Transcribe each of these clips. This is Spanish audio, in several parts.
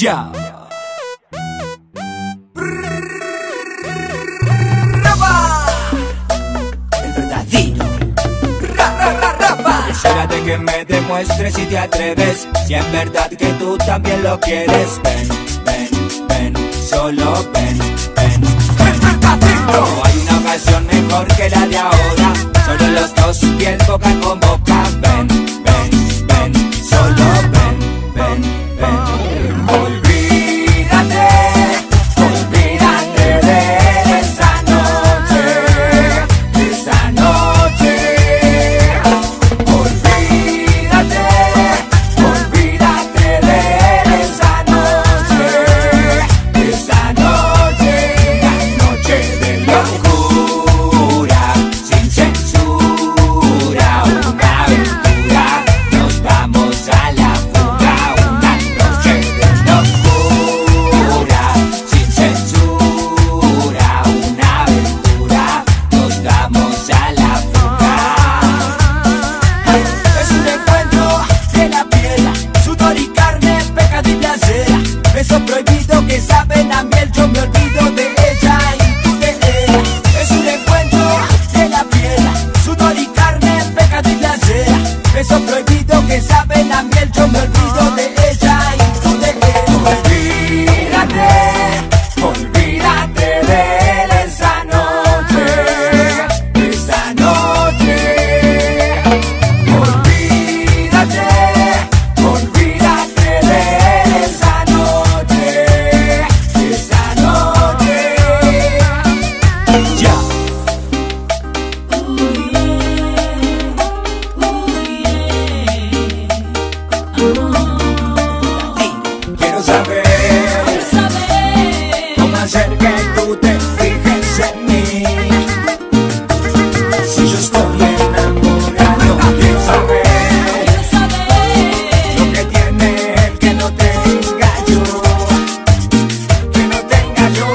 Ya. El verdadero. Es hora de que me demuestres si te atreves, si es verdad que tú también lo quieres. Ven, ven, ven, solo ven, ven, ven. No hay una ocasión mejor que la de ahora, solo los dos, piel boca con boca. Ven, ven, ven, solo ven, ven, ven. Olvídate, olvídate de esa noche, esa noche. Olvídate, olvídate de esa noche, esa noche. La noche de locura, sin censura, una aventura. Nos vamos a la fuga, una noche de locura, sin censura, una aventura. Nos vamos a la fuga. Es un encuentro de la piedra, sudor y carne, pecado y placer. Beso prohibido que saben a miel, yo me olvido de ella y tú de ella. Es un encuentro de la piedra, sudor y carne, pecado y placer. Beso prohibido que saben a miel, yo me olvido de ella y tú de ella. Olvídate, olvídate de esa noche, esa noche. Olvídate, olvídate de esa noche, esa noche. Ya. Quiero saber cómo hacer que tú te fijes en mí. Si yo estoy enamorado, quiero saber lo que tiene él que no tenga yo, que no tenga yo.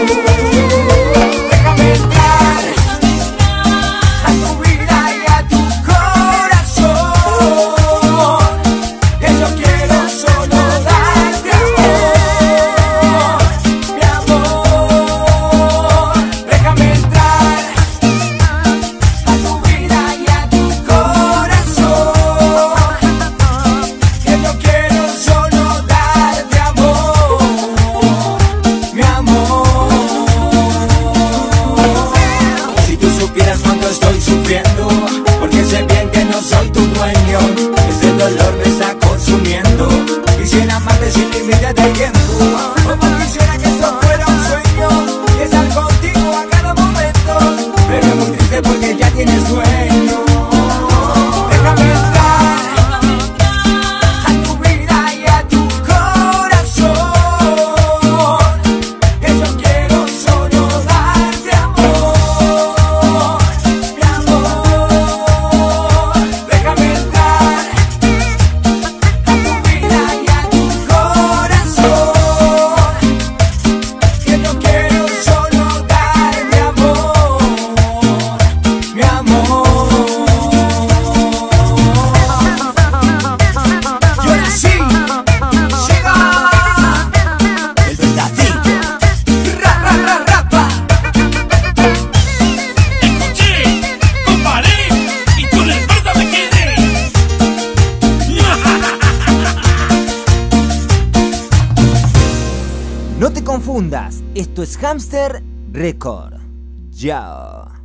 Déjame entrar a tu vida y a tu corazón, que yo quiero solo darte amor, mi amor. Déjame entrar a tu vida y a tu corazón, que yo quiero solo darte amor, mi amor. Si tú supieras cuánto estoy sufriendo, porque sé bien que no soy tu dueño, ese dolor me está consumiendo. Quisiera amarte sin límite de tiempo, como quisiera que esto fuera un sueño y estar contigo a cada momento, pero es muy triste porque ya tienes dueño. Déjame entrar a tu vida y a tu corazón, que yo quiero solo darte amor, mi amor. Déjame entrar a tu vida y a tu corazón, que yo quiero solo darte amor, mi amor. Y ahora sí, llega el verdadero. Rapa. Escuché, comparé y con el verdad me quedé. No te confundas, esto es Hamster Record. Ya.